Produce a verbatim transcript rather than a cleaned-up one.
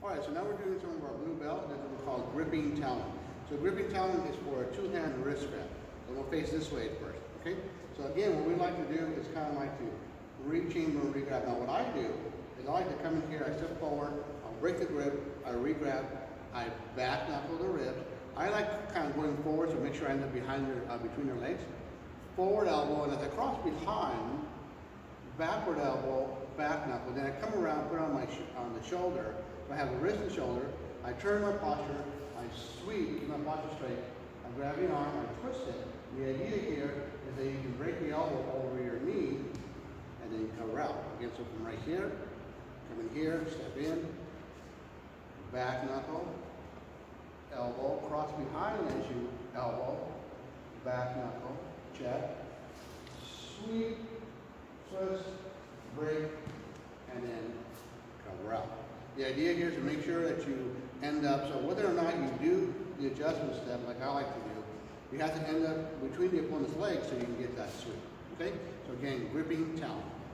All right, so now we're doing some of our blue belt. That's what we call gripping Talon. So gripping Talon is for a two-hand wrist grab. So we'll face this way first, okay? So again, what we like to do is kind of like to reach in and re-grab. Now what I do is I like to come in here, I step forward, I'll break the grip, I re-grab, I back knuckle the ribs. I like kind of going forward, so make sure I end up behind their, uh, between their legs. Forward elbow, and as I cross behind, backward elbow, back knuckle. Then I come around, put it on my sh on the shoulder. If I have a wrist and shoulder, I turn my posture, I sweep, keep my posture straight. I grab the arm, I twist it. The idea here is that you can break the elbow over your knee, and then you cover out. Again, so from right here, come in here, step in, back knuckle, elbow, cross behind as you elbow, back knuckle, check, sweep, twist, break, and then cover out. The idea here is to make sure that you end up, so whether or not you do the adjustment step like I like to do, you have to end up between the opponent's legs so you can get that sweep. Okay? So again, gripping Talon.